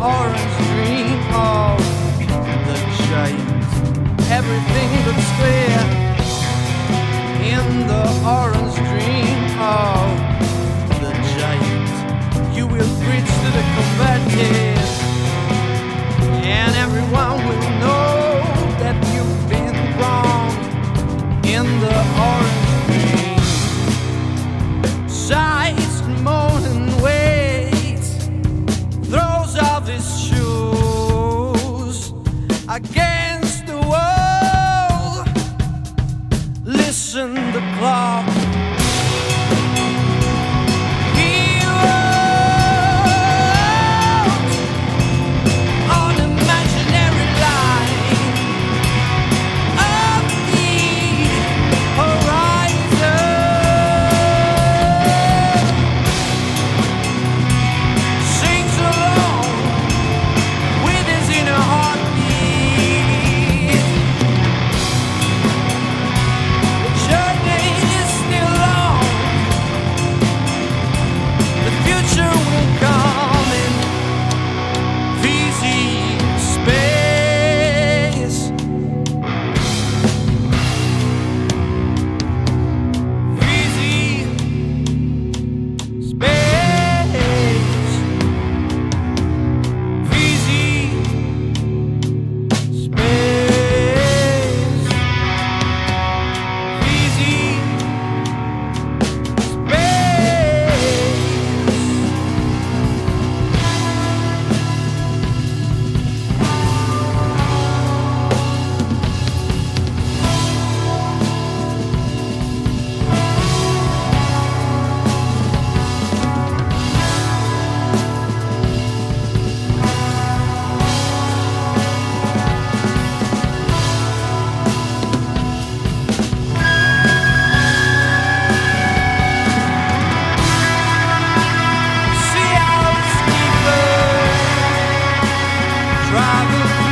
orange dream of the giant. Everything looks clear in the orange dream of the giant. You will preach to the converted, and everyone will know that you've been wrong in the orange dream. Sighs and moans and waits, throws off his shoes against the wall. Listen, the clock. He walks on imaginary line of the horizon, sings along with his inner heartbeat. The journey is still long. The future will come in fizzy space. Fizzy space. Fizzy space. Fizzy Seahouse keeper, travel